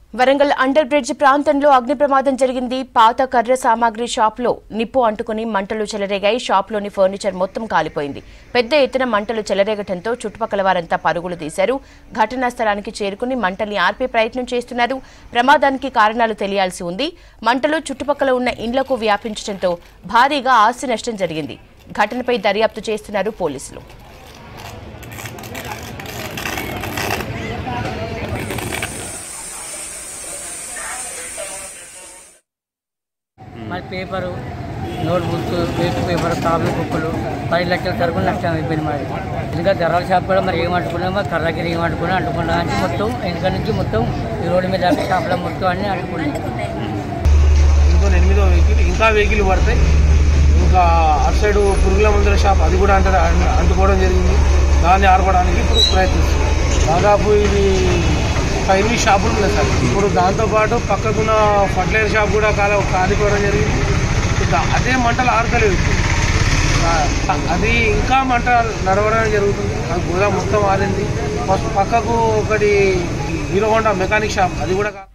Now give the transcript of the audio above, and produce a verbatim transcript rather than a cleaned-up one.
Warangal under bridge ప్రాంతంలో అగ్ని ప్రమాదం జరిగింది. పాత కర్ర సామాగ్రి షాప్లో నిప్పు అంటుకుని మంటలు చెలరేగాయి. షాప్లోని ఫర్నిచర్ మొత్తం కాలిపోయింది. పెద్ద ఎత్తున మంటలు చెలరేగటంతో చుట్టుపక్కల వారంతా పరుగులు తీశారు. ఘటనా స్థలానికి చేరుకుని మంటల్ని ఆర్పే ప్రయత్నం చేస్తున్నారు. ప్రమాదానికి కారణాలు తెలియాల్సి ఉంది. మంటలు చుట్టుపక్కల ఉన్న ఇండ్లకు వ్యాపించడంతో భారీగా ఆస్తి నష్టం జరిగింది. ఘటనపై దర్యాప్తు చేస్తున్నారు పోలీసులు. మరి paper notebooks waste paper copy బుక్కులు పది లక్షల సరుకులు నష్టం అయిపోయింది. మరి ఇంకా ధరల షాప్ కూడా మరి ఏమంటుకున్నామో కర్రగిరి ఏమంటుకున్నా అంటుకున్నా అంటే మొత్తం వెనుక నుంచి మొత్తం ఈ రోడ్డు మీద షాప్లో మొత్తం అన్నీ అంటుకున్నాయి. ఇంకో ఎనిమిదో వెహికల్ ఇంకా వెహికల్ పడతాయి. ఇంకా అటు సైడ్ పురుగుల మందుల షాప్ అది కూడా అంటే అంటుకోవడం జరిగింది. దాన్ని ఆర్పడానికి ఇప్పుడు ప్రయత్నిస్తున్నాం. దాదాపు ఇది ఒక ఎనిమిది షాపులు ఉన్నాయి సార్. ఇప్పుడు దాంతోపాటు పక్కకున్న ఫర్టిలైజర్ షాప్ కూడా కాల కాలిపోవడం జరిగింది. అదే మంటలు ఆరతలేదు. అది ఇంకా మంట నడవడం జరుగుతుంది. అది కూడా మొత్తం ఆరింది. పక్కకు ఒకటి హీరో హోండా మెకానిక్ షాప్ అది కూడా